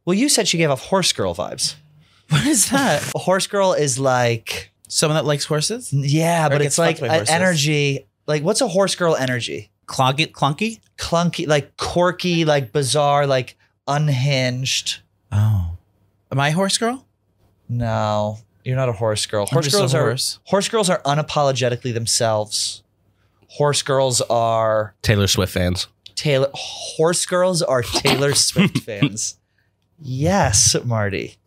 Well, you said she gave off horse girl vibes. What is that? A horse girl is like, Someone that likes horses? yeah, but gets it's like fucked by an horses. energy. Like, what's a horse girl energy? Clunky? Clunky, like quirky, like bizarre, like unhinged. Oh. Am I a horse girl? No, you're not a horse girl. I'm just a horse. Horse girls are unapologetically themselves. Horse girls are Taylor Swift fans. Taylor Swift fans. Yes, Marty.